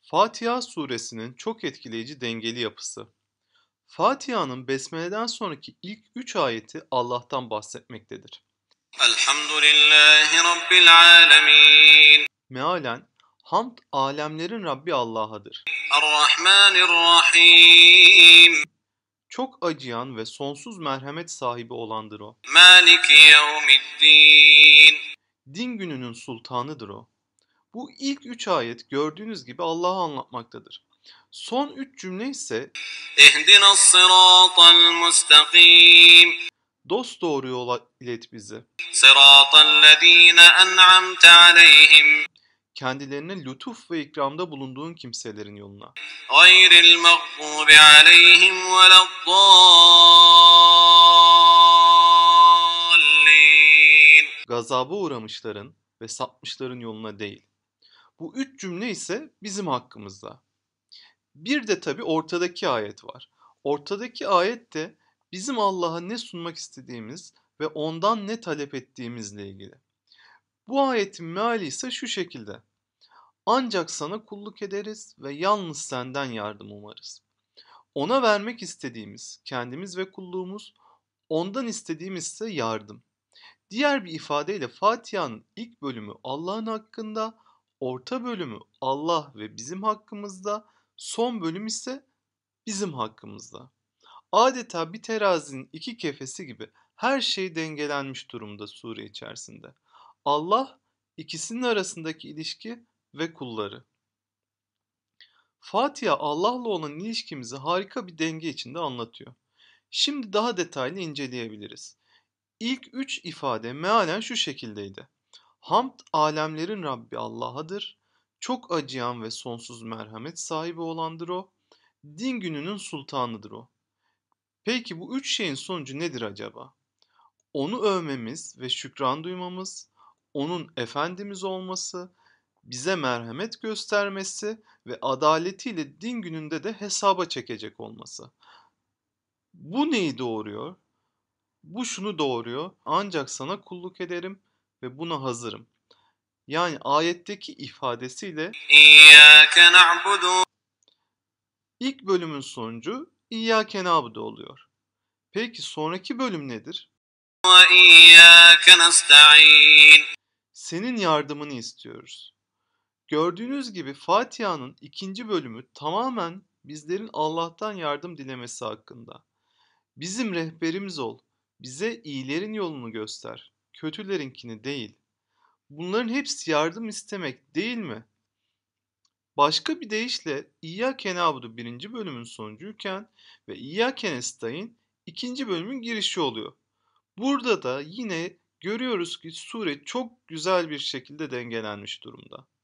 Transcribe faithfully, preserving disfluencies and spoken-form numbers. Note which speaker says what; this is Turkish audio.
Speaker 1: Fatiha suresinin çok etkileyici dengeli yapısı. Fatiha'nın Besmele'den sonraki ilk üç ayeti Allah'tan bahsetmektedir.
Speaker 2: Elhamdülillahi Rabbil alemin.
Speaker 1: Mealen, hamd alemlerin Rabbi Allah'adır.
Speaker 2: Errahmanirrahim.
Speaker 1: Çok acıyan ve sonsuz merhamet sahibi olandır o.
Speaker 2: Maliki yevmiddin.
Speaker 1: Din gününün sultanıdır o. Bu ilk üç ayet gördüğünüz gibi Allah'ı anlatmaktadır. Son üç cümle ise
Speaker 2: İhdinas sıratal mustakim.
Speaker 1: dosdoğru yola ilet bizi.
Speaker 2: Sıratallezine en'amte aleyhim.
Speaker 1: Kendilerine lütuf ve ikramda bulunduğun kimselerin yoluna.
Speaker 2: Gayril mağdubi aleyhim veleddallin.
Speaker 1: Gazaba uğramışların ve sapmışların yoluna değil. Bu üç cümle ise bizim hakkımızda. Bir de tabii ortadaki ayet var. Ortadaki ayet de bizim Allah'a ne sunmak istediğimiz ve ondan ne talep ettiğimizle ilgili. Bu ayetin meali ise şu şekilde. Ancak sana kulluk ederiz ve yalnız senden yardım umarız. Ona vermek istediğimiz kendimiz ve kulluğumuz, ondan istediğimiz ise yardım. Diğer bir ifadeyle Fatiha'nın ilk bölümü Allah'ın hakkında, orta bölümü Allah ve bizim hakkımızda, son bölüm ise bizim hakkımızda. Adeta bir terazinin iki kefesi gibi her şey dengelenmiş durumda sure içerisinde. Allah, ikisinin arasındaki ilişki ve kulları. Fatiha Allah'la olan ilişkimizi harika bir denge içinde anlatıyor. Şimdi daha detaylı inceleyebiliriz. İlk üç ifade mealen şu şekildeydi. Hamd alemlerin Rabbi Allah'adır. Çok acıyan ve sonsuz merhamet sahibi olandır o. Din gününün sultanıdır o. Peki bu üç şeyin sonucu nedir acaba? Onu övmemiz ve şükran duymamız, onun Efendimiz olması, bize merhamet göstermesi ve adaletiyle din gününde de hesaba çekecek olması. Bu neyi doğuruyor? Bu şunu doğuruyor. Ancak sana kulluk ederim ve buna hazırım. Yani ayetteki ifadesiyle
Speaker 2: İyyâke na'budu.
Speaker 1: ilk bölümün sonucu İyyâke na'budu oluyor. Peki sonraki bölüm nedir?
Speaker 2: Ve iyyâke nesta'in.
Speaker 1: Senin yardımını istiyoruz. Gördüğünüz gibi Fatiha'nın ikinci bölümü tamamen bizlerin Allah'tan yardım dilemesi hakkında. Bizim rehberimiz ol, bize iyilerin yolunu göster, kötülerinkini değil. Bunların hepsi yardım istemek değil mi? Başka bir deyişle İyyâke na'budu birinci bölümün sonucuyken ve İyyâke nestaîn ikinci bölümün girişi oluyor. Burada da yine görüyoruz ki sure çok güzel bir şekilde dengelenmiş durumda.